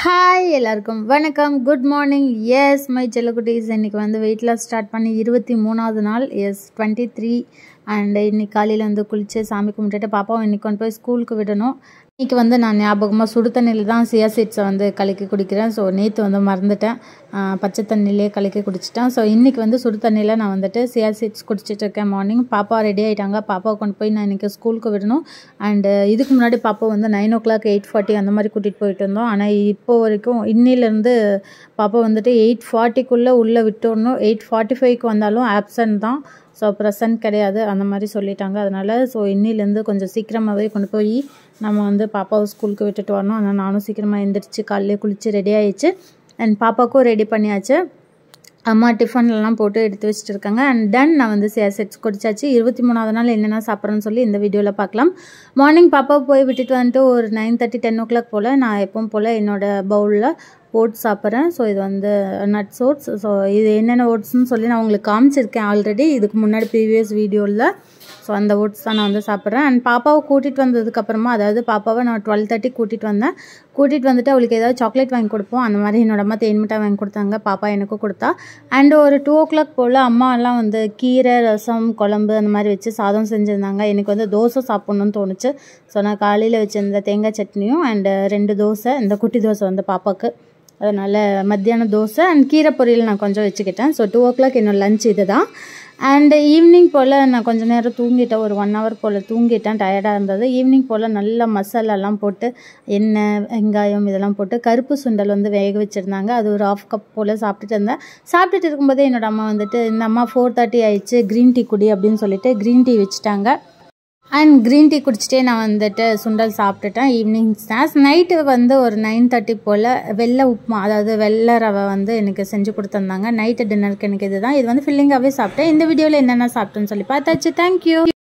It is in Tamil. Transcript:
ஹாய் எல்லாருக்கும் வணக்கம், குட் மார்னிங். எஸ் மை செல்லக்குட்டீஸ், இன்றைக்கி வந்து வெயிட் லாஸ் ஸ்டார்ட் பண்ணி 23வது நாள். எஸ் 23. அண்ட் இன்றைக்கி காலையில் வந்து குளித்து சாமி கும்பிட்டுட்டு பாப்பாவும் இன்றைக்கி கொண்டு போய் ஸ்கூலுக்கு விடணும். இன்றைக்கி வந்து நான் ஞாபகமாக சுடு தண்ணியில் தான் சியா சீட்ஸை வந்து கலக்கி குடிக்கிறேன். ஸோ நேற்று வந்து மறந்துட்டேன், பச்சை தண்ணியிலே கலக்கி குடிச்சிட்டேன். ஸோ இன்றைக்கி வந்து சுடு தண்ணியில் நான் வந்துட்டு சியா சீட்ஸ் குடிச்சிட்டு இருக்கேன். மார்னிங் பாப்பா ரெடி ஆகிட்டாங்க. பாப்பாவை கொண்டு போய் நான் இன்றைக்கி ஸ்கூலுக்கு விடணும். அண்டு இதுக்கு முன்னாடி பாப்பா வந்து 9 o'clock 8:40 அந்த மாதிரி கூட்டிகிட்டு போயிட்டு இருந்தோம். ஆனால் இப்போ வரைக்கும் இன்னிலேருந்து பாப்பா வந்துட்டு 8:40க்குள்ளே உள்ளே விட்டுடணும். 8:45க்கு வந்தாலும் ஆப்சண்ட் தான். ஸோ ப்ரெசன்ட் கிடையாது அந்த மாதிரி சொல்லிட்டாங்க. அதனால் ஸோ இன்னிலேருந்து கொஞ்சம் சீக்கிரமாகவே கொண்டு போய் நம்ம வந்து பாப்பாவை ஸ்கூலுக்கு விட்டுட்டு வரணும். ஆனால் நானும் சீக்கிரமாக எழுந்திரிச்சு காலையிலே குளித்து ரெடி ஆகிடுச்சு. அண்ட் பாப்பாவுக்கும் ரெடி பண்ணியாச்சு. அம்மா டிஃபன்லாம் போட்டு எடுத்து வச்சுட்டு இருக்காங்க. அண்ட் தென் நான் வந்து செட்ஸ் குடிச்சாச்சு. 23வது நாள் என்னென்ன சாப்பிட்றேன்னு சொல்லி இந்த வீடியோவில் பார்க்கலாம். மார்னிங் பாப்பாவை போய் விட்டுட்டு வந்துட்டு ஒரு 9:30 10 o'clock போல் நான் எப்பவும் போல் என்னோடய பவுலில் ஓட்ஸ் சாப்பிட்றேன். ஸோ இது வந்து நட்ஸ் ஓட்ஸ். ஸோ இது என்னென்ன ஓட்ஸ்ன்னு சொல்லி நான் உங்களுக்கு காமிச்சிருக்கேன் ஆல்ரெடி இதுக்கு முன்னாடி ப்ரீவியஸ் வீடியோவில். ஸோ அந்த ஓட்ஸ் தான் நான் வந்து சாப்பிட்றேன். அண்ட் பாப்பாவை கூட்டிகிட்டு வந்ததுக்கப்புறமா, அதாவது பாப்பாவை நான் 12:30 கூட்டிகிட்டு வந்தேன். கூட்டிகிட்டு வந்துட்டு அவளுக்கு ஏதாவது சாக்லேட் வாங்கி கொடுப்போம். அந்த மாதிரி என்னோட அம்மா தேன் மிட்டாய் வாங்கி கொடுத்தாங்க. பாப்பா எனக்கும் கொடுத்தா. அண்ட் ஒரு 2 o'clock போல் அம்மா எல்லாம் வந்து கீரை, ரசம், குழம்பு அந்த மாதிரி வச்சு சாதம் செஞ்சுருந்தாங்க. எனக்கு வந்து தோசை சாப்பிட்ணுன்னு தோணுச்சு. ஸோ நான் காலையில் வச்சுருந்த தேங்காய் சட்னியும் அண்டு 2 தோசை, இந்த குட்டி தோசை வந்து பாப்பாவுக்கு, அதனால் மத்தியானம் தோசை அண்ட் கீரை பொரியல் நான் கொஞ்சம் வச்சுக்கிட்டேன். ஸோ 2 o'clock என்னோட லஞ்ச் இது தான். அண்டு ஈவினிங் போல் நான் கொஞ்சம் நேரம் தூங்கிட்டேன். ஒரு 1 hour போல் தூங்கிட்டேன். டயர்டாக இருந்தது. ஈவினிங் போல் நல்லா மசாலாலாம் போட்டு எண்ணெய், வெங்காயம் இதெல்லாம் போட்டு கருப்பு சுண்டல் வந்து வேக வச்சுருந்தாங்க. அது ஒரு 1/2 cup போல் சாப்பிட்டுட்டு இருந்தேன். சாப்பிட்டுட்டு இருக்கும்போதே என்னோடய அம்மா வந்துட்டு, இந்த அம்மா 4:30 ஆயிடுச்சு, க்ரீன் டீ குடி அப்படின்னு சொல்லிட்டு க்ரீன் டீ வச்சுட்டாங்க. அண்ட் க்ரீன் டீ குடிச்சிட்டே நான் வந்துட்டு சுண்டல் சாப்பிட்டுட்டேன். ஈவினிங் ஸ்நாக்ஸ் நைட்டு வந்து ஒரு 9:30 போல் வெள்ளை உப்புமா, அதாவது வெள்ளை ரவை வந்து எனக்கு செஞ்சு கொடுத்துருந்தாங்க. நைட்டு டின்னருக்கு எனக்கு இது தான். இது வந்து ஃபில்லிங்காகவே சாப்பிட்டேன். இந்த வீடியோவில் என்னென்ன சாப்பிட்டேன்னு சொல்லி பார்த்தாச்சு. தேங்க்யூ.